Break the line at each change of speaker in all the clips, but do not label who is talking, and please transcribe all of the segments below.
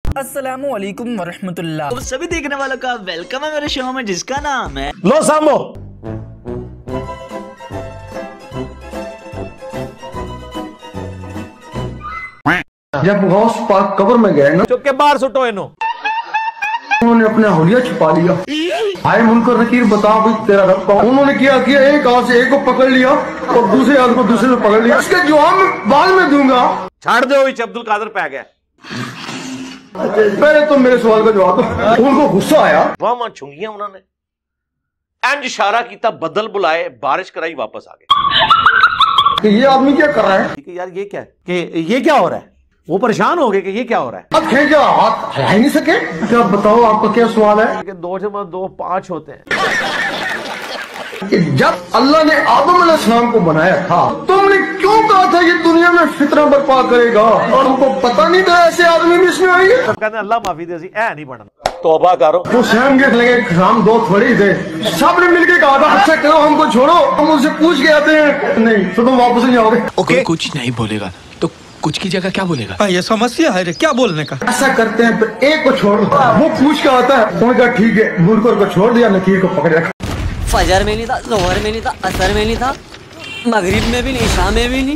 अस्सलामु अलैकुम वरहमतुल्लाह।
तो सभी देखने वालों का वेलकम है मेरे शो में जिसका नाम है
लो सामो।
जब गौस पाक कब्र में गए ना,
चुप के बाहर सुटो इनो।
उन्होंने अपना हुलिया छुपा लिया। आए मुनकर नकीर बता भाई तेरा रब कौन? उन्होंने क्या किया, एक हाथ से एक को पकड़ लिया और दूसरे हाथ को दूसरे से पकड़ लिया। इसके जवाब में बाद में दूंगा।
छाड़ दो अब्दुल कादर पै गया।
पहले तो मेरे सवाल का जवाब दो। उनको गुस्सा आया,
वाह छुंगियां उन्होंने इंज इशारा किया, बदल बुलाए, बारिश कराई, वापस आ गए
कि ये आदमी क्या कर रहा है।
ठीक है यार, ये क्या है कि ये क्या हो रहा है? वो परेशान हो गए कि ये क्या हो रहा है।
अब थे क्या हाथ हिला ही नहीं सके। क्या बताओ, आपका क्या सवाल है?
कि 2 से 2 5 होते हैं।
कि जब अल्लाह ने आदम अलैहिस्सलाम को बनाया था, तुमने क्यों कहा था ये दुनिया में फितना बर्पा करेगा? और तुमको पता नहीं था ऐसे आदमी भी इसमें आएंगे?
कहते अल्लाह माफी दे, ऐ नहीं बनना, तौबा करो।
वो स्वयं के लगे हम 2 थोड़ी थे, सबने मिलके कहा था अच्छा करो हमको छोड़ो, हम उनसे पूछ के आते हैं। नहीं तो तुम वापस नहीं आओगे।
ओके, कुछ नहीं बोलेगा तो कुछ की जगह क्या बोलेगा?
ये समस्या है रे, क्या बोलने का।
ऐसा करते हैं, फिर एक को छोड़ दो, वो पूछ के आता है। उन्होंने कहा ठीक है, मुनकर को छोड़ दिया, नकीर को पकड़ रखा।
फजर में नहीं था, जोहर में नहीं था, असर में नहीं था, मगरिब में भी नहीं, शाम में भी नहीं।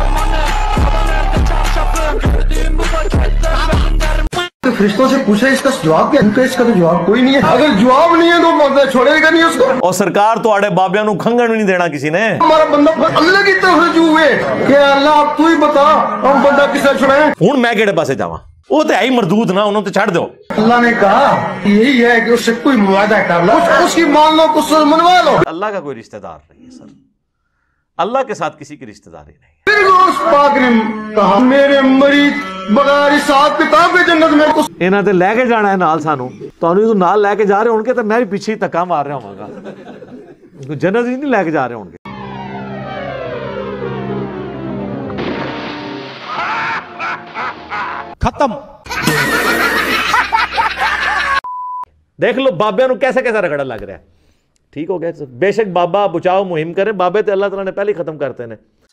तो फरिश्तों से पूछा इसका जवाब क्या? उनका इसका तो जवाब कोई नहीं है। अगर जवाब नहीं है तो मतलब छोड़ेगा नहीं उसको।
और सरकार तो आड़े बाबिया नु खंगण नहीं देना किसी ने।
हमारा बंदा अल्लाह की तरफ रुजू हुए कि अल्लाह अब तू ही बता हम बंदा किसे छुड़ाएं।
हुण मैं केड़े पासे जावां? वो तो है ही मरदूद ना, उन्होंने तो छड़ दो।
अल्लाह ने कहा यही है कि उससे कोई मुआदा कर लो, उसकी मान लो, कुछ मनवा लो।
अल्लाह का कोई रिश्तेदार नहीं है सर, अल्लाह के साथ किसी की रिश्तेदारी नहीं।
फिर उस पाक ने कहा मेरे मरीज बगैर हिसाब किताब के जन्नत में कुछ
इन्हां ते लेके जाना है नाल सानू, तुहानू तो नाल लेके जा रहे होंगे तो मैं भी पीछे ही धक्का मार रहा होवांगा। जन्नत ही नहीं लेके जा रहे होंगे। खत्म। देख लो बाबे नु कैसे कैसे रगड़ा लग रहा है। ठीक हो गया, बेशक बाबा बचाओ मुहिम करें, बाबे तो अल्लाह ताला ने पहले ही खत्म करते हैं।